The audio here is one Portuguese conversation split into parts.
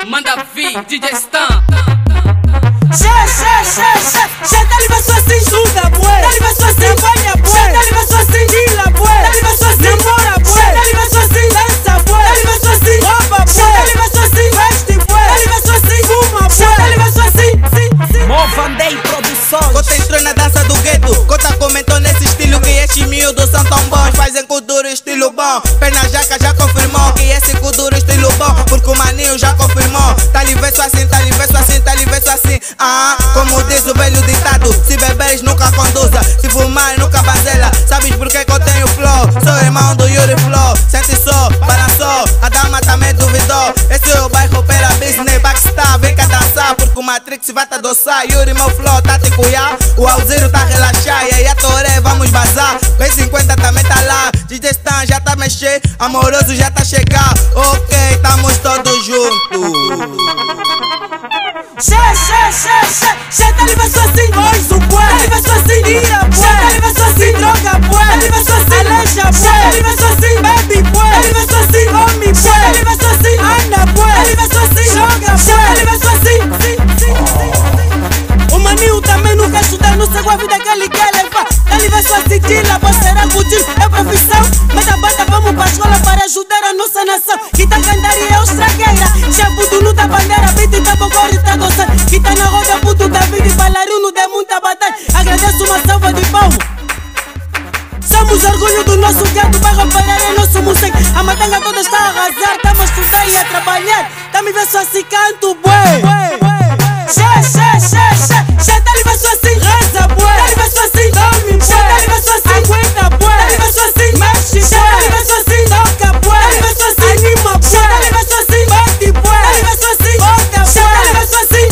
Manda vir, DJ Stan. Dale vaso assim, suda, bué. Dale vaso assim, banha, bué. Dale vaso assim, dila, bué. Dale vaso assim, namora, bué. Dale vaso assim, dança, bué. Dale vaso assim, rouba, bué. Dale vaso assim, veste, bué. Dale vaso assim, fuma, bué. Dale vaso assim, Movandei Produções. Cota entrou na dança do gueto. Cota comentou nesse estilo que estes miúdos são tão bons. Fazem cultura estilo bom. Perna jaca já confirmou que esse cultura estilo bom. Porque o maninho já confirmou. Tá lhe verso assim, tá lhe verso assim, tá lhe verso assim. Como diz o velho ditado, se beberes nunca conduza, se fumar nunca bazela. Sabes por que eu tenho flow? Sou irmão do Yuri Flow. Sente só, balançou, a dama também duvidou. Esse é o bairro pela business, Pakistan, vem cá dançar. Porque o Matrix vai te adoçar. Yuri, meu flow, tá te cuiar. O Alziro tá relaxar, e aí a Toré, vamos vazar. Vem 50 também tá lá, DJ Stan já tá mexer. Amoroso já tá chegar, ok, tamo todos juntos. Dale vaso assim, oizo, bué. Dale vaso assim, ira, bué. Dale vaso assim, droga, bué. Dale vaso assim, aleja, bué. Dale vaso assim, baby, bué. Dale vaso assim, homem, bué. Dale vaso assim, Ana, bué. Dale vaso assim, joga, bué. Dale vaso assim, o maninho também nunca estuda, não segue a vida que ele quer levar. Dale vaso assim, tila, pode ser acudir, é profissão. Mas a banda vamos pra escola para ajudar a nossa nação. Que tá cantaria é o estragueira. Já puto no da bandeira, beat tá bocori, tá gostando. Que tá na roda, puto da vida e bailarino de muita batalha. Agradeço uma salva de palmas. Somos orgulho do nosso gueto, vai reparar é nosso música. A matanga toda está a arrasar, estamos a estudar e a trabalhar. Tá me vendo assim, canto, bué. Dale vaso assim, reza, bué. Dale vaso assim, dorme, bué. Dale vaso assim, aguenta, bué. Dale vaso assim, mexe, bué. Dale vaso assim, toca, bué. Dale vaso assim, anima, bué. Dale vaso assim, bate, bué. Dale vaso assim, bota, bué. Dale vaso assim,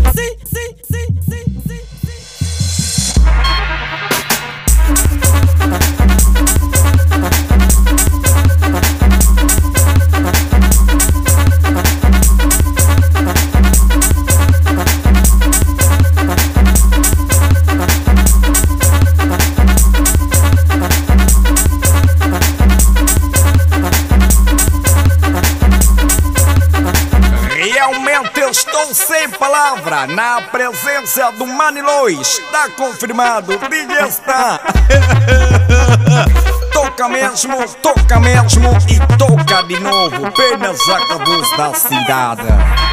Estou sem palavra na presença do Manilô. Está confirmado, DJ Stan. Toca mesmo e toca de novo. Penas a cabuz da cidade.